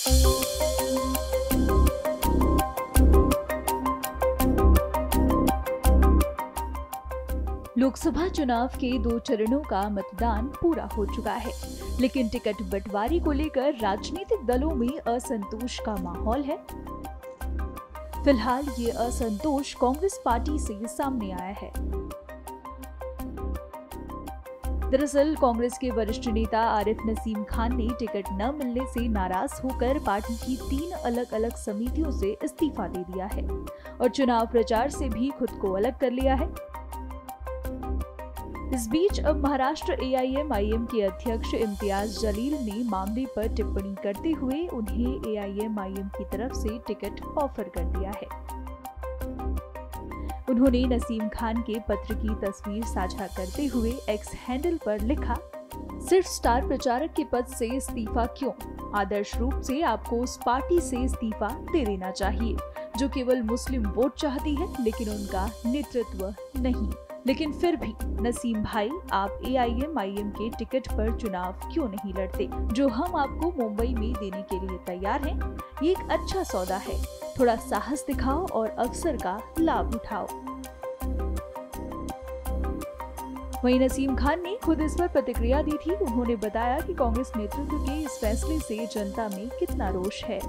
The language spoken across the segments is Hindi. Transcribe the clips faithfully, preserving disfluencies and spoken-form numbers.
लोकसभा चुनाव के दो चरणों का मतदान पूरा हो चुका है, लेकिन टिकट बंटवारे को लेकर राजनीतिक दलों में असंतोष का माहौल है। फिलहाल ये असंतोष कांग्रेस पार्टी से सामने आया है। दरअसल कांग्रेस के वरिष्ठ नेता आरिफ नसीम खान ने टिकट न मिलने से नाराज होकर पार्टी की तीन अलग अलग समितियों से इस्तीफा दे दिया है और चुनाव प्रचार से भी खुद को अलग कर लिया है। इस बीच अब Maharashtra A I M I M के अध्यक्ष इम्तियाज जलील ने मामले पर टिप्पणी करते हुए उन्हें ए आई एम आई एम की तरफ से टिकट ऑफर कर दिया है। उन्होंने नसीम खान के पत्र की तस्वीर साझा करते हुए एक्स हैंडल पर लिखा, सिर्फ स्टार प्रचारक के पद से इस्तीफा क्यों? आदर्श रूप से आपको उस पार्टी से इस्तीफा दे देना चाहिए जो केवल मुस्लिम वोट चाहती है, लेकिन उनका नेतृत्व नहीं। लेकिन फिर भी नसीम भाई, आप A I M I M के टिकट पर चुनाव क्यों नहीं लड़ते? जो हम आपको मुंबई में देने के लिए तैयार हैं, ये एक अच्छा सौदा है। थोड़ा साहस दिखाओ और अवसर का लाभ उठाओ। वहीं नसीम खान ने खुद इस पर प्रतिक्रिया दी थी। उन्होंने बताया कि कांग्रेस नेतृत्व के इस फैसले से जनता में कितना रोष है।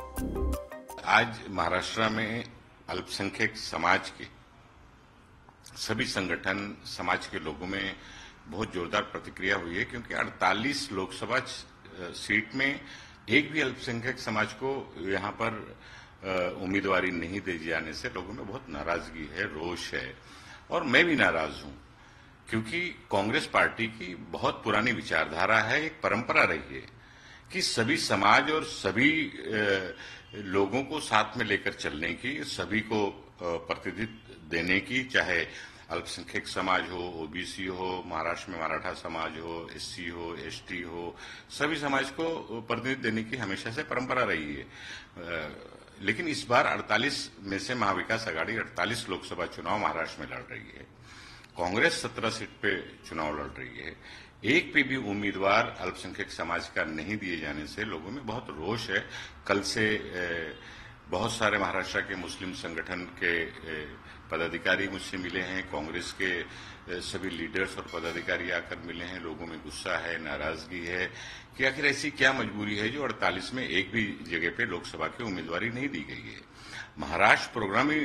आज महाराष्ट्र में अल्पसंख्यक समाज के सभी संगठन, समाज के लोगों में बहुत जोरदार प्रतिक्रिया हुई है, क्योंकि अड़तालीस लोकसभा सीट में एक भी अल्पसंख्यक समाज को यहां पर उम्मीदवारी नहीं दी जाने से लोगों में बहुत नाराजगी है, रोष है। और मैं भी नाराज हूं, क्योंकि कांग्रेस पार्टी की बहुत पुरानी विचारधारा है, एक परंपरा रही है कि सभी समाज और सभी लोगों को साथ में लेकर चलने की, सभी को प्रतिनिधित्व देने की, चाहे अल्पसंख्यक समाज हो, ओ बी सी हो, महाराष्ट्र में मराठा समाज हो, एस सी हो, एस टी हो, सभी समाज को प्रतिनिधित्व देने की हमेशा से परंपरा रही है। लेकिन इस बार अड़तालीस में से महाविकास आघाड़ी अड़तालीस लोकसभा चुनाव महाराष्ट्र में लड़ रही है। कांग्रेस सत्रह सीट पे चुनाव लड़ रही है। एक पे भी उम्मीदवार अल्पसंख्यक समाज का नहीं दिए जाने से लोगों में बहुत रोष है। कल से बहुत सारे महाराष्ट्र के मुस्लिम संगठन के पदाधिकारी मुझसे मिले हैं, कांग्रेस के सभी लीडर्स और पदाधिकारी आकर मिले हैं। लोगों में गुस्सा है, नाराजगी है कि आखिर ऐसी क्या मजबूरी है जो अड़तालीस में एक भी जगह पे लोकसभा की उम्मीदवारी नहीं दी गई है। महाराष्ट्र प्रोग्रामी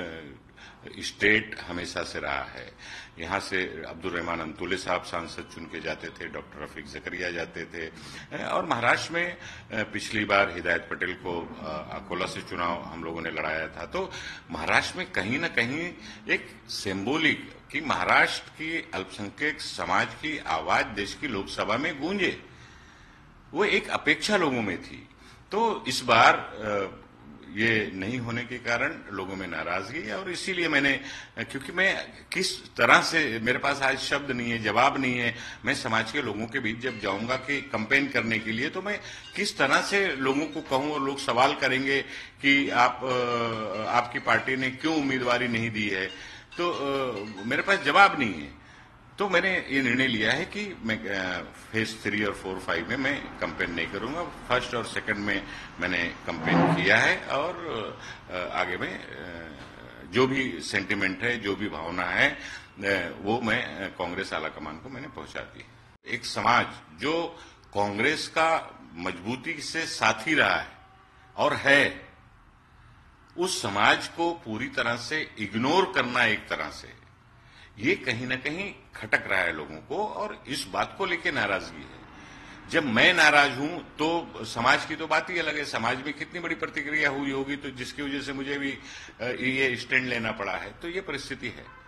स्टेट हमेशा से रहा है। यहाँ से अब्दुल रहमान अंतुले साहब सांसद चुन के जाते थे, डॉक्टर रफीक जकरिया जाते थे, और महाराष्ट्र में पिछली बार हिदायत पटेल को अकोला से चुनाव हम लोगों ने लड़ाया था। तो महाराष्ट्र में कहीं न कहीं एक सिंबॉलिक कि महाराष्ट्र की अल्पसंख्यक समाज की आवाज देश की लोकसभा में गूंजे, वो एक अपेक्षा लोगों में थी। तो इस बार ये नहीं होने के कारण लोगों में नाराजगी है, और इसीलिए मैंने, क्योंकि मैं किस तरह से, मेरे पास आज शब्द नहीं है, जवाब नहीं है, मैं समाज के लोगों के बीच जब जाऊंगा कि कैंपेन करने के लिए, तो मैं किस तरह से लोगों को कहूं, और लोग सवाल करेंगे कि आप आपकी पार्टी ने क्यों उम्मीदवारी नहीं दी है, तो मेरे पास जवाब नहीं है। तो मैंने ये निर्णय लिया है कि मैं फेज थ्री और फोर फाइव में मैं कैंपेन नहीं करूंगा। फर्स्ट और सेकंड में मैंने कैंपेन किया है, और आगे में जो भी सेंटिमेंट है, जो भी भावना है, वो मैं कांग्रेस आला कमान को मैंने पहुंचा दी। एक समाज जो कांग्रेस का मजबूती से साथी रहा है और है, उस समाज को पूरी तरह से इग्नोर करना एक तरह से, ये कहीं ना कहीं खटक रहा है लोगों को, और इस बात को लेकर नाराजगी है। जब मैं नाराज हूं तो समाज की तो बात ही अलग है। समाज में कितनी बड़ी प्रतिक्रिया हुई होगी, तो जिसकी वजह से मुझे भी ये स्टैंड लेना पड़ा है। तो ये परिस्थिति है।